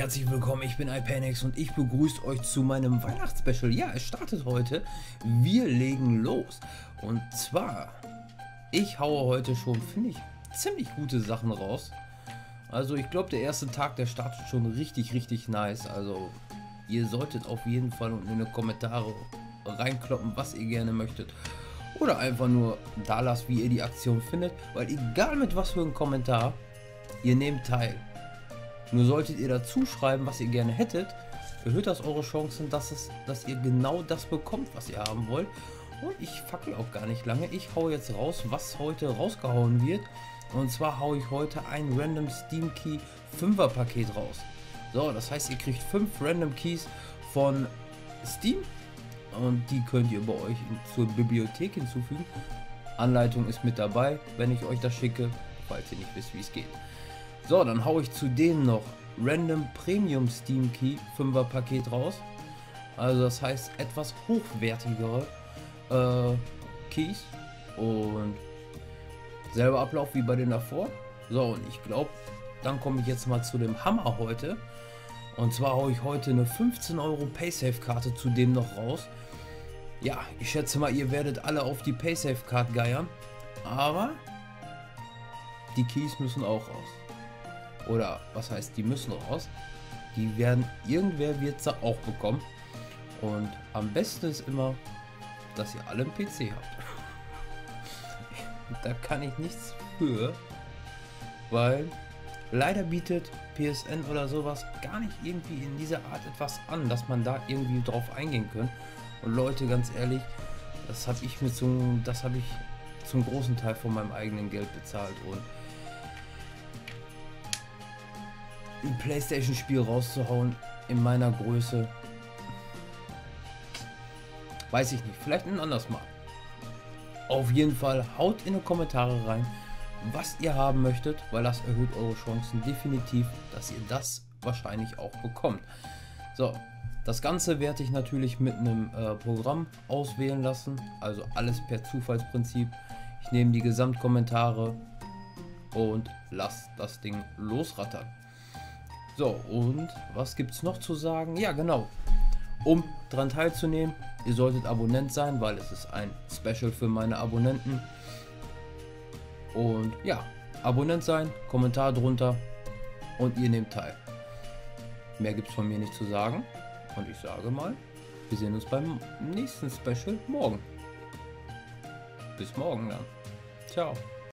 herzlich willkommen, ich bin iPanix und ich begrüße euch zu meinem Weihnachtsspecial. Ja, es startet heute, wir legen los. Und zwar, ich haue heute schon, finde ich, ziemlich gute Sachen raus. Also ich glaube, der erste Tag, der startet schon richtig nice. Also ihr solltet auf jeden Fall unten in die Kommentare reinkloppen, was ihr gerne möchtet. Oder einfach nur da lasst, wie ihr die Aktion findet. Weil egal mit was für einem Kommentar, ihr nehmt teil. Nur solltet ihr dazu schreiben, was ihr gerne hättet, erhöht das eure Chancen, dass ihr genau das bekommt, was ihr haben wollt. Und ich fackel auch gar nicht lange. Ich hau jetzt raus, was heute rausgehauen wird. Und zwar haue ich heute ein Random Steam Key 5er Paket raus. So, das heißt, ihr kriegt 5 Random Keys von Steam. Und die könnt ihr bei euch zur Bibliothek hinzufügen. Anleitung ist mit dabei, wenn ich euch das schicke, falls ihr nicht wisst, wie es geht. So, dann haue ich zudem noch Random Premium Steam Key 5er Paket raus. Also das heißt etwas hochwertigere Keys und selber Ablauf wie bei den davor. So, und ich glaube, dann komme ich jetzt mal zu dem Hammer heute. Und zwar haue ich heute eine 15 € Paysafe Karte zudem noch raus. Ja, ich schätze mal, ihr werdet alle auf die Paysafe Card geiern, aber die Keys müssen auch raus. Oder was heißt, die müssen raus? Die werden, irgendwer wird sie auch bekommen. Und am besten ist immer, dass ihr alle einen PC habt. Da kann ich nichts für, weil leider bietet PSN oder sowas gar nicht irgendwie in dieser Art etwas an, dass man da irgendwie drauf eingehen kann. Und Leute, ganz ehrlich, das habe ich zum großen Teil von meinem eigenen Geld bezahlt. Und ein PlayStation-Spiel rauszuhauen in meiner Größe, weiß ich nicht, vielleicht ein anderes Mal. Auf jeden Fall haut in die Kommentare rein, was ihr haben möchtet, weil das erhöht eure Chancen definitiv, dass ihr das wahrscheinlich auch bekommt. So, das Ganze werde ich natürlich mit einem Programm auswählen lassen, also alles per Zufallsprinzip. Ich nehme die Gesamtkommentare und lasse das Ding losrattern. So, und was gibt es noch zu sagen? Ja, genau. Um daran teilzunehmen, ihr solltet Abonnent sein, weil es ist ein Special für meine Abonnenten. Und ja, Abonnent sein, Kommentar drunter und ihr nehmt teil. Mehr gibt es von mir nicht zu sagen. Und ich sage mal, wir sehen uns beim nächsten Special morgen. Bis morgen dann. Ciao.